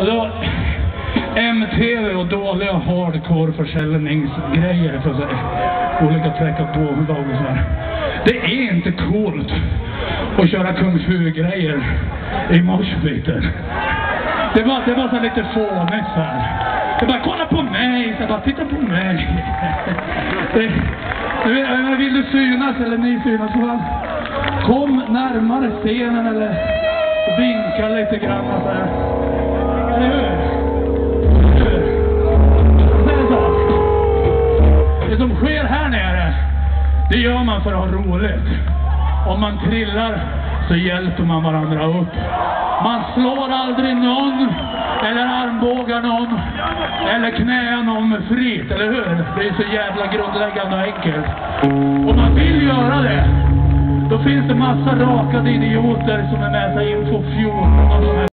Alltså, MTV och dåliga hardcore-försäljningsgrejer för sig. Olika träcka på och sådär. Det är inte coolt att köra kung fu-grejer i moshpiten. Det var så lite fånigt så här. Det bara, kolla på mig, så bara, titta på mig. Vill du synas eller ni synas, så bara, kom närmare scenen eller vinka lite grann så här. Eller hur? Det som sker här nere, det gör man för att ha roligt. Om man trillar så hjälper man varandra upp. Man slår aldrig någon, eller armbågar någon, eller knäar någon med frit, eller hur? Det är så jävla grundläggande och enkelt. Om man vill göra det, då finns det massa rakade idioter som är med sig info 14 och